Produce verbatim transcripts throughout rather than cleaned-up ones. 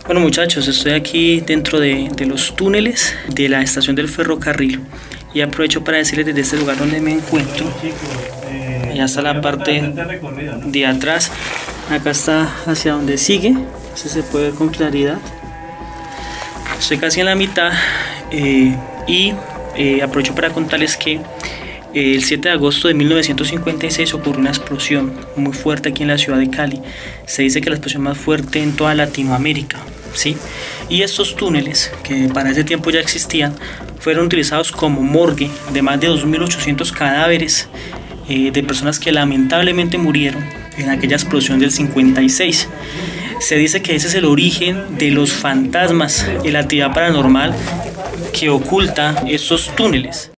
Bueno muchachos, estoy aquí dentro de, de los túneles de la estación del ferrocarril y aprovecho para decirles desde este lugar donde me encuentro. Allá está la parte de atrás, acá está hacia donde sigue, así se puede ver con claridad. Estoy casi en la mitad eh, y eh, aprovecho para contarles que el siete de agosto de mil novecientos cincuenta y seis ocurrió una explosión muy fuerte aquí en la ciudad de Cali. Se dice que la explosión más fuerte en toda Latinoamérica, ¿sí? Y estos túneles, que para ese tiempo ya existían, fueron utilizados como morgue de más de dos mil ochocientos cadáveres eh, de personas que lamentablemente murieron en aquella explosión del cincuenta y seis. Se dice que ese es el origen de los fantasmas y la actividad paranormal que oculta estos túneles.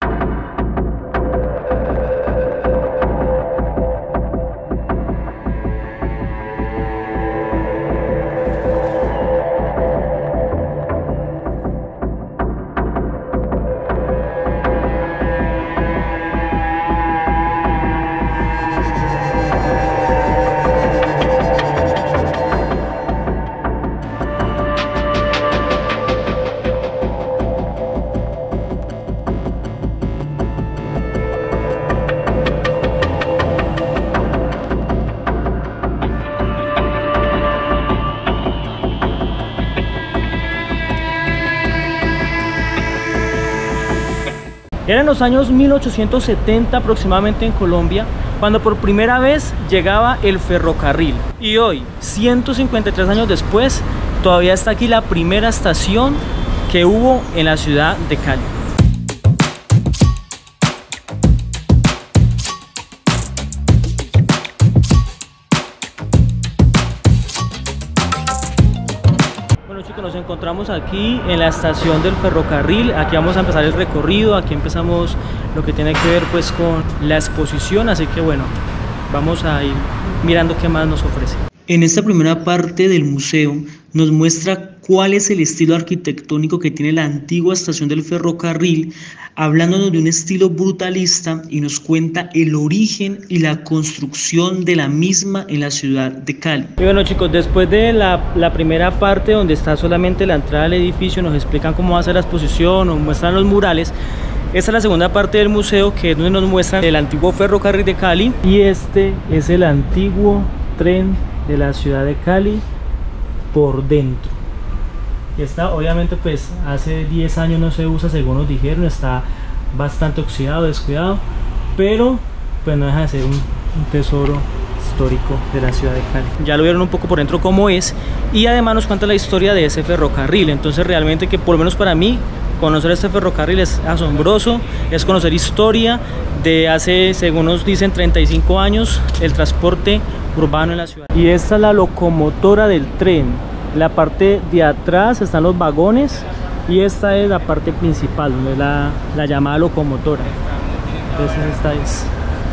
Era en los años mil ochocientos setenta aproximadamente en Colombia, cuando por primera vez llegaba el ferrocarril. Y hoy, ciento cincuenta y tres años después, todavía está aquí la primera estación que hubo en la ciudad de Cali. Nos encontramos aquí en la estación del ferrocarril. Aquí vamos a empezar el recorrido, aquí empezamos lo que tiene que ver pues con la exposición, así que bueno, vamos a ir mirando qué más nos ofrece. En esta primera parte del museo nos muestra cuál es el estilo arquitectónico que tiene la antigua estación del ferrocarril, hablándonos de un estilo brutalista, y nos cuenta el origen y la construcción de la misma en la ciudad de Cali. Y bueno chicos, después de la, la primera parte donde está solamente la entrada al edificio, nos explican cómo va a ser la exposición, nos muestran los murales. Esta es la segunda parte del museo, que es donde nos muestran el antiguo ferrocarril de Cali, y este es el antiguo tren de la ciudad de Cali por dentro. Y está, obviamente pues hace diez años no se usa, según nos dijeron, está bastante oxidado, descuidado, pero pues no deja de ser un, un tesoro histórico de la ciudad de Cali. Ya lo vieron un poco por dentro cómo es, y además nos cuenta la historia de ese ferrocarril. Entonces realmente, que por lo menos para mí, conocer este ferrocarril es asombroso, es conocer historia de hace, según nos dicen, treinta y cinco años, el transporte urbano en la ciudad. Y esta es la locomotora del tren. La parte de atrás están los vagones y esta es la parte principal, donde es la, la llamada locomotora. Entonces esta es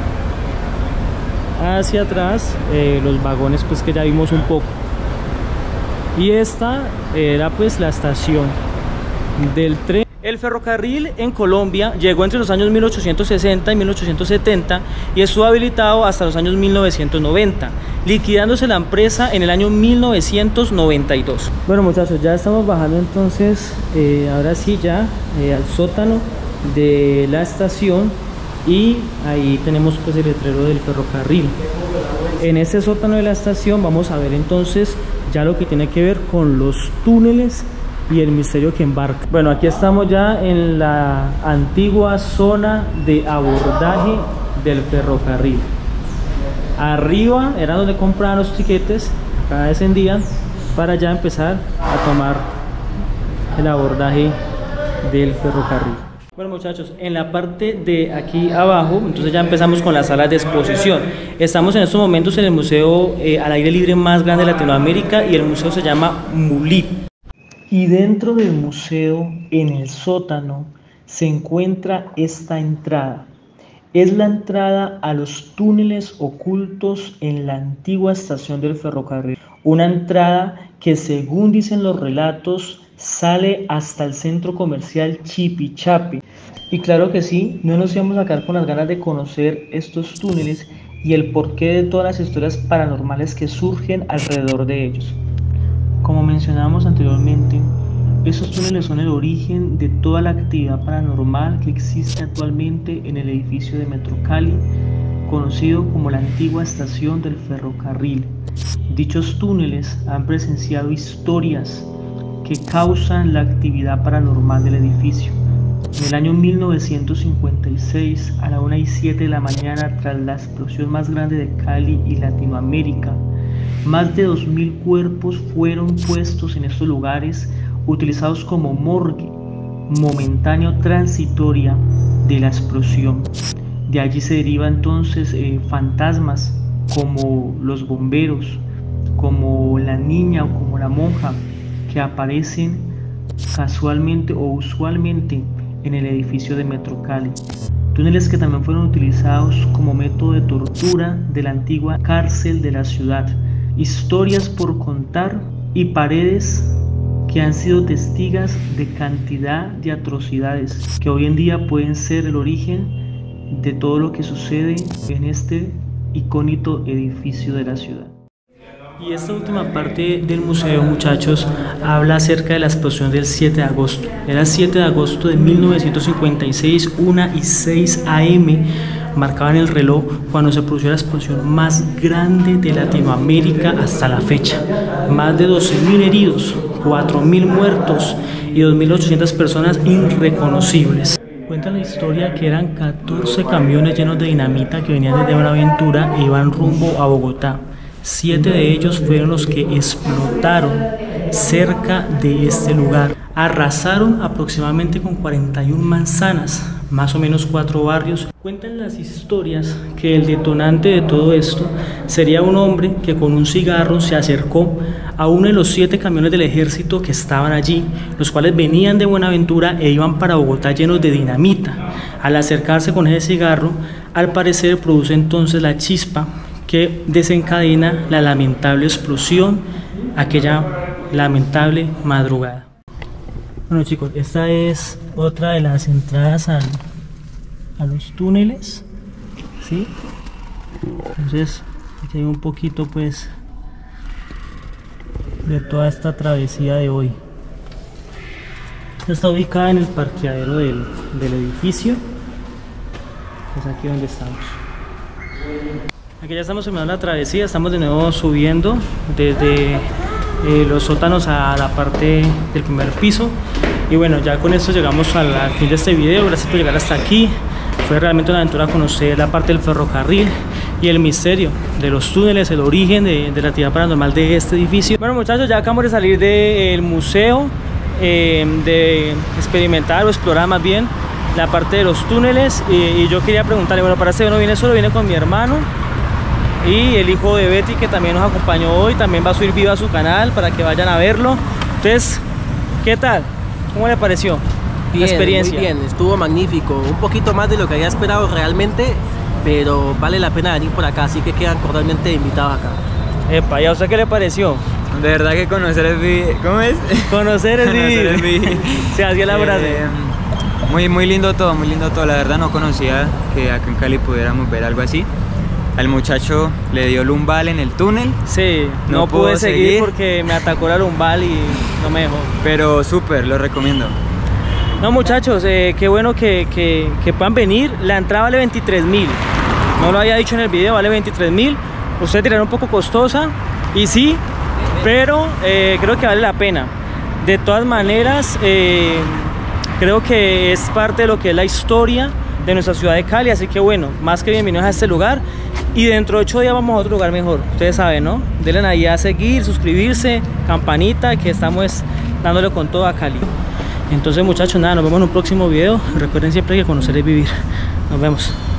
hacia atrás, eh, los vagones pues que ya vimos un poco. Y esta era pues la estación del tren. El ferrocarril en Colombia llegó entre los años mil ochocientos sesenta y mil ochocientos setenta y estuvo habilitado hasta los años mil novecientos noventa, liquidándose la empresa en el año mil novecientos noventa y dos. Bueno muchachos, ya estamos bajando entonces, eh, ahora sí ya eh, al sótano de la estación, y ahí tenemos pues el letrero del ferrocarril. En este sótano de la estación vamos a ver entonces ya lo que tiene que ver con los túneles y el misterio que embarca. Bueno, aquí estamos ya en la antigua zona de abordaje del ferrocarril. Arriba era donde compraban los tiquetes, acá descendían para ya empezar a tomar el abordaje del ferrocarril. Bueno muchachos, en la parte de aquí abajo, entonces ya empezamos con las salas de exposición. Estamos en estos momentos en el museo eh, al aire libre más grande de Latinoamérica, y el museo se llama MULIP. Y dentro del museo, en el sótano, se encuentra esta entrada. Es la entrada a los túneles ocultos en la antigua estación del ferrocarril. Una entrada que, según dicen los relatos, sale hasta el centro comercial Chipichapi. Y claro que sí, no nos íbamos a quedar con las ganas de conocer estos túneles y el porqué de todas las historias paranormales que surgen alrededor de ellos. Como mencionábamos anteriormente, estos túneles son el origen de toda la actividad paranormal que existe actualmente en el edificio de Metro Cali, conocido como la antigua estación del ferrocarril. Dichos túneles han presenciado historias que causan la actividad paranormal del edificio. En el año mil novecientos cincuenta y seis, a la una y siete de la mañana, tras la explosión más grande de Cali y Latinoamérica, más de dos mil cuerpos fueron puestos en estos lugares, utilizados como morgue momentánea o transitoria de la explosión. De allí se derivan entonces eh, fantasmas como los bomberos, como la niña o como la monja, que aparecen casualmente o usualmente en el edificio de Metro Cali. Túneles que también fueron utilizados como método de tortura de la antigua cárcel de la ciudad. Historias por contar y paredes que han sido testigas de cantidad de atrocidades que hoy en día pueden ser el origen de todo lo que sucede en este icónico edificio de la ciudad. Y esta última parte del museo, muchachos, habla acerca de la explosión del siete de agosto. Era siete de agosto de mil novecientos cincuenta y seis, una y seis a eme, marcaban el reloj cuando se produjo la explosión más grande de Latinoamérica hasta la fecha. Más de doce mil heridos, cuatro mil muertos y dos mil ochocientas personas irreconocibles. Cuenta la historia que eran catorce camiones llenos de dinamita que venían desde Buenaventura e iban rumbo a Bogotá. Siete de ellos fueron los que explotaron cerca de este lugar. Arrasaron aproximadamente con cuarenta y una manzanas, más o menos cuatro barrios. Cuentan las historias que el detonante de todo esto sería un hombre que con un cigarro se acercó a uno de los siete camiones del ejército que estaban allí, los cuales venían de Buenaventura e iban para Bogotá llenos de dinamita. Al acercarse con ese cigarro, al parecer produce entonces la chispa que desencadena la lamentable explosión aquella lamentable madrugada. Bueno, chicos, esta es otra de las entradas al, a los túneles, ¿sí? Entonces aquí hay un poquito pues de toda esta travesía de hoy. Esta está ubicada en el parqueadero del, del edificio, es aquí donde estamos. Aquí ya estamos terminando la travesía, estamos de nuevo subiendo desde eh, los sótanos a la parte del primer piso. Y bueno, ya con esto llegamos al, al fin de este video. Gracias por llegar hasta aquí. Fue realmente una aventura conocer la parte del ferrocarril y el misterio de los túneles, el origen de, de la actividad paranormal de este edificio. Bueno, muchachos, ya acabamos de salir del museo, eh, de experimentar o explorar más bien la parte de los túneles. Y, y yo quería preguntarle, bueno, para este video no viene solo, viene con mi hermano y el hijo de Betty, que también nos acompañó hoy. También va a subir video a su canal para que vayan a verlo. Entonces, ¿qué tal? ¿Cómo le pareció bien, la experiencia? Muy bien, estuvo magnífico. Un poquito más de lo que había esperado realmente, pero vale la pena venir por acá, así que quedan cordialmente invitados acá. Epa, ¿y a usted qué le pareció? De verdad que conocer es vivir. ¿Cómo es? Conocer es vivir. es vivir. Se hacía la frase. Eh, muy, muy lindo todo, muy lindo todo. La verdad no conocía que acá en Cali pudiéramos ver algo así. Al muchacho le dio lumbal en el túnel. Sí, no, no pude seguir, seguir porque me atacó la lumbal y no me dejó. Pero súper, lo recomiendo. No, muchachos, eh, qué bueno que, que, que puedan venir. La entrada vale veintitrés mil. No lo había dicho en el video, vale veintitrés mil. Ustedes dirán un poco costosa, y sí, pero eh, creo que vale la pena. De todas maneras, eh, creo que es parte de lo que es la historia de nuestra ciudad de Cali, así que bueno, más que bienvenidos a este lugar. Y dentro de ocho días vamos a otro lugar mejor, ustedes saben, ¿no? Denle ahí a seguir, suscribirse, campanita, que estamos dándole con todo a Cali. Entonces, muchachos, nada, nos vemos en un próximo video. Recuerden siempre que conocer es vivir. Nos vemos.